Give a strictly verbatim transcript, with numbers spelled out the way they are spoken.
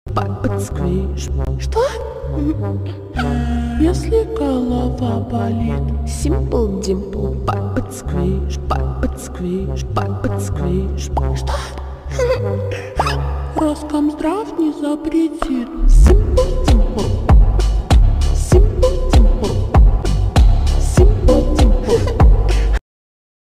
папа сквиш. Что? Если голова болит, simple dimple, папа сквиш, папа сквиш, папа сквиш. Что? Роскомздрав не запретит. Simple